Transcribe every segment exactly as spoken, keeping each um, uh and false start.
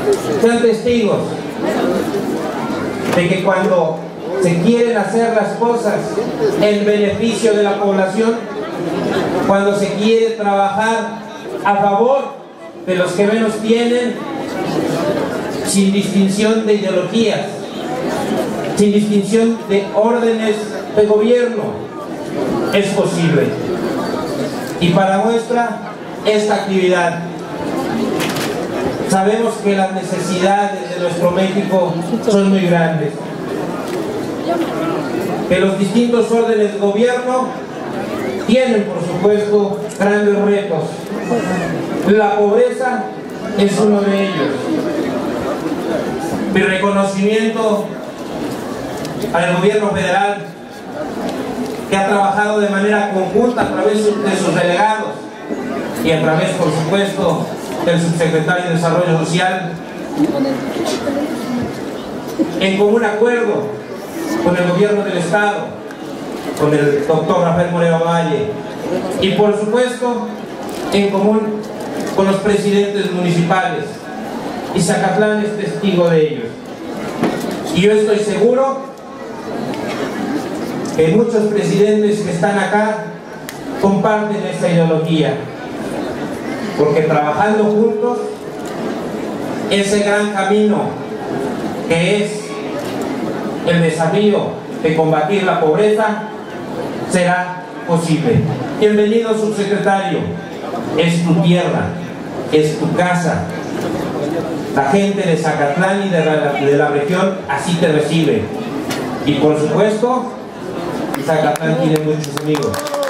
sean testigos de que cuando se quieren hacer las cosas en beneficio de la población, cuando se quiere trabajar a favor de los que menos tienen, sin distinción de ideologías, sin distinción de órdenes de gobierno, es posible. Y para muestra esta actividad, sabemos que las necesidades de nuestro México son muy grandes, que los distintos órdenes de gobierno tienen, por supuesto, grandes retos. La pobreza es uno de ellos. Mi reconocimiento al gobierno federal, que ha trabajado de manera conjunta a través de sus delegados y a través, por supuesto, del subsecretario de Desarrollo Social, en común acuerdo con el gobierno del Estado, con el doctor Rafael Moreno Valle, y por supuesto en común con los presidentes municipales, y Zacatlán es testigo de ellos. Y yo estoy seguro que muchos presidentes que están acá comparten esta ideología, porque trabajando juntos, ese gran camino que es el desafío de combatir la pobreza será posible. Bienvenido, subsecretario. Es tu tierra, es tu casa. La gente de Zacatlán y de la, de la región así te recibe. Y por supuesto, Zacatlán tiene muchos amigos.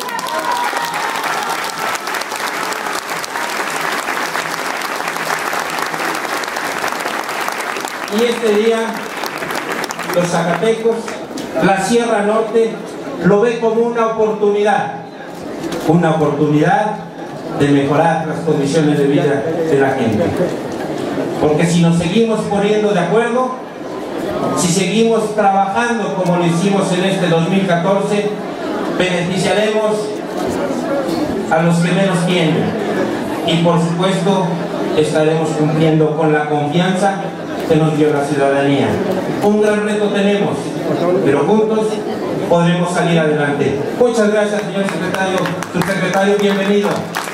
Y este día, los zacatecos, la Sierra Norte, lo ve como una oportunidad, una oportunidad de mejorar las condiciones de vida de la gente. Porque si nos seguimos poniendo de acuerdo, si seguimos trabajando como lo hicimos en este dos mil catorce, beneficiaremos a los que menos tienen. Y por supuesto, estaremos cumpliendo con la confianza que nos dio la ciudadanía. Un gran reto tenemos, pero juntos podremos salir adelante. Muchas gracias, señor secretario. Subsecretario, bienvenido.